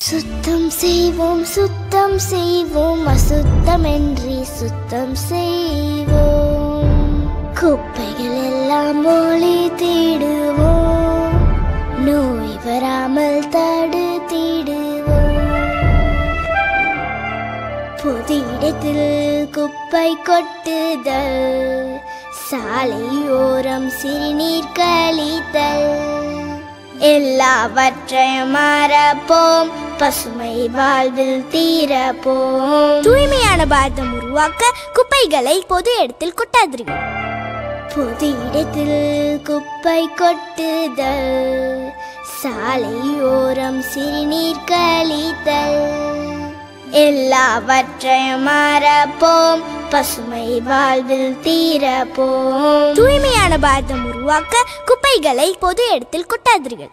சுத்தம் செய்வோம் சுத்தம் செய்வோம் அசுத்தமின்றி சுத்தம் செய்வோம். குப்பைகள் எல்லாம் ஒளி தேடுவோம், நோய் வராமல் தடுத்திடுவோம். பொது இடத்தில் குப்பை கொட்டுதல், சாலையோரம் சிறுநீர் கழித்தல், எல்லாவற்றையும் மறப்போம், பசுமை வாழ்வில் தீரப்போம். தூய்மையான பாரதம் உருவாக்க குப்பைகளை பொது இடத்தில் கொட்டாதீர்கள். பொது இடத்தில் குப்பை கொட்டுதல், சாலையோரம் சிறுநீர் கழித்தல், எல்லாவற்றையும் மறப்போம், பசுமை வாழ்வில் தீரப்போம். தூய்மையான பாரதம் உருவாக்க குப்பைகளை பொது இடத்தில் கொட்டாதீர்கள்.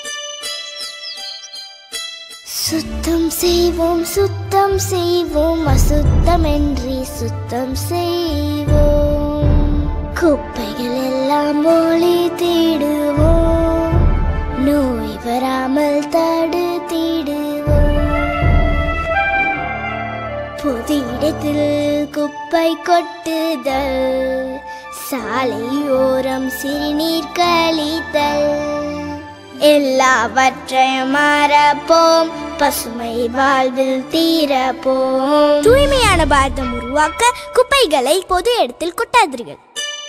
சுத்தம் செய்வோம் சுத்தம் செய்வோம் அசுத்தமின்றி சுத்தம் செய்வோம். குப்பைகள் எல்லாம் ஒளி தேடுவோம், நோய் வராமல் தடுத்திடுவோம். பொது இடத்தில் குப்பை கொட்டுதல், சாலையோரம் சிறுநீர் கழித்தல், எல்லாவற்றையும் மறப்போம், பசுமை வாழ்வில் தீரப்போம். தூய்மையான பாரதம் உருவாக்க குப்பைகளை பொது இடத்தில் கொட்டாதீர்கள்.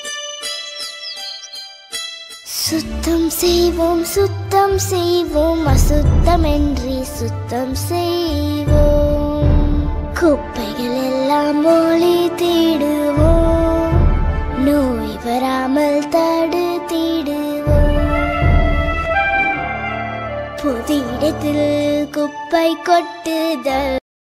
சுத்தம் செய்வோம் சுத்தம் செய்வோம் அசுத்தமின்றி சுத்தம் செய்வோம். குப்பைகள் எல்லாம் ஒளி தேடுவோம், நோய் வராமல் தடுத்திடுவோம். பொது இடத்தில் குப்பை கொட்டுதல்,